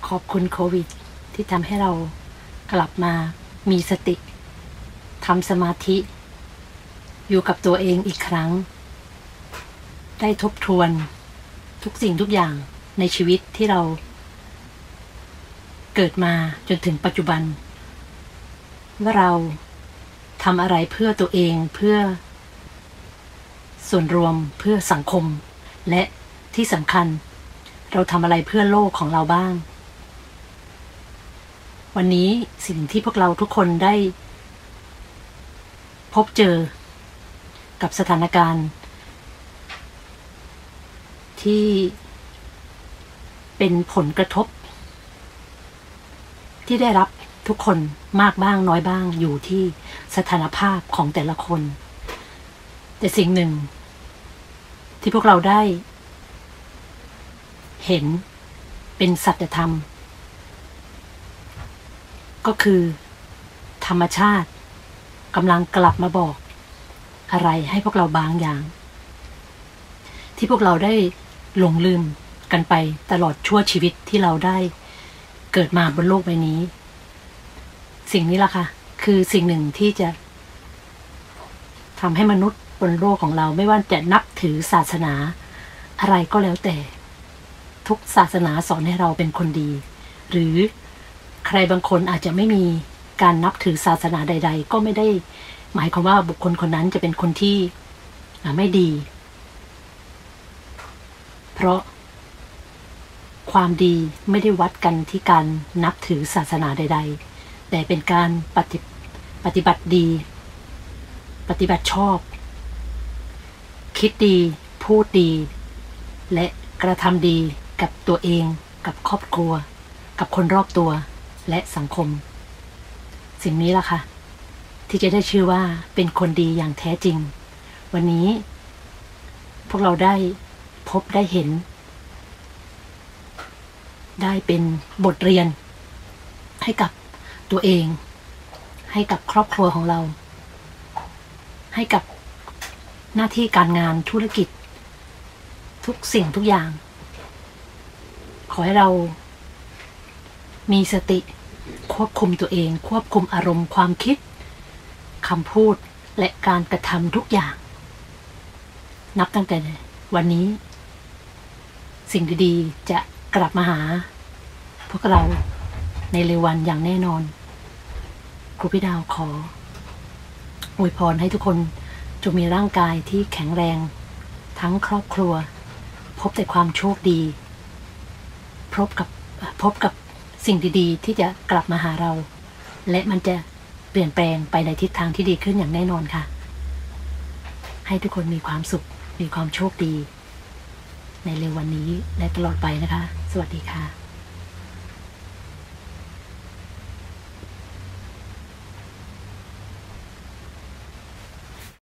ขอบคุณโควิดที่ทำให้เรากลับมามีสติทำสมาธิอยู่กับตัวเองอีกครั้งได้ทบทวนทุกสิ่งทุกอย่างในชีวิตที่เราเกิดมาจนถึงปัจจุบันว่าเราทำอะไรเพื่อตัวเองเพื่อส่วนรวมเพื่อสังคมและที่สำคัญเราทำอะไรเพื่อโลกของเราบ้างวันนี้สิ่งที่พวกเราทุกคนได้พบเจอกับสถานการณ์ที่เป็นผลกระทบที่ได้รับทุกคนมากบ้างน้อยบ้างอยู่ที่สถานภาพของแต่ละคนแต่สิ่งหนึ่งที่พวกเราได้เห็นเป็นสัจธรรมก็คือธรรมชาติกำลังกลับมาบอกอะไรให้พวกเราบางอย่างที่พวกเราได้หลงลืมกันไปตลอดชั่วชีวิตที่เราได้เกิดมาบนโลกใบนี้สิ่งนี้ล่ะค่ะคือสิ่งหนึ่งที่จะทำให้มนุษย์บนโลกของเราไม่ว่าจะนับถือศาสนาอะไรก็แล้วแต่ทุกศาสนาสอนให้เราเป็นคนดีหรือใครบางคนอาจจะไม่มีการนับถือศาสนาใดๆก็ไม่ได้หมายความว่าบุคคลคนนั้นจะเป็นคนที่ไม่ดีเพราะความดีไม่ได้วัดกันที่การนับถือศาสนาใดๆแต่เป็นการปฏิบัติดีปฏิบัติชอบคิดดีพูดดีและกระทำดีกับตัวเองกับครอบครัวกับคนรอบตัวและสังคมสิ่งนี้ล่ะค่ะที่จะได้ชื่อว่าเป็นคนดีอย่างแท้จริงวันนี้พวกเราได้พบได้เห็นได้เป็นบทเรียนให้กับตัวเองให้กับครอบครัวของเราให้กับหน้าที่การงานธุรกิจทุกสิ่งทุกอย่างขอให้เรามีสติควบคุมตัวเองควบคุมอารมณ์ความคิดคำพูดและการกระทำทุกอย่างนับตั้งแต่วันนี้สิ่งดีๆจะกลับมาหาพวกเราในเร็ววันอย่างแน่นอนครูพี่ดาวขออวยพรให้ทุกคนจงมีร่างกายที่แข็งแรงทั้งครอบครัวพบแต่ความโชคดีพบกับสิ่งดีๆที่จะกลับมาหาเราและมันจะเปลี่ยนแปลงไปในทิศทางที่ดีขึ้นอย่างแน่นอนค่ะให้ทุกคนมีความสุขมีความโชคดีในเร็ววันนี้และตลอดไปนะคะสวัสดีค่ะ